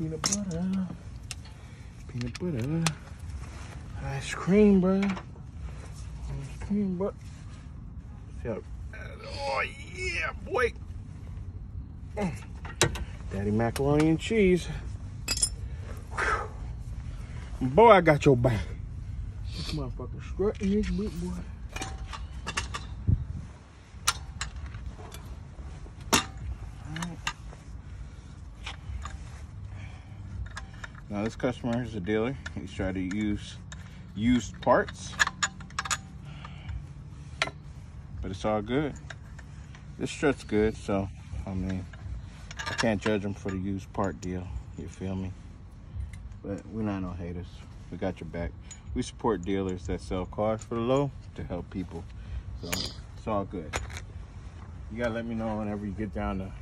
peanut butter. Peanut butter. Ice cream, bro. Ice cream, bro. Oh, yeah, boy. Daddy macaroni and cheese. Whew. Boy, I got your back. This motherfucker strutting this big boy. Now this customer is a dealer. He's trying to use used parts, but it's all good. This strut's good, so I mean, I can't judge him for the used part deal. You feel me? But we're not no haters. We got your back. We support dealers that sell cars for the low to help people. So it's all good. You gotta let me know whenever you get down to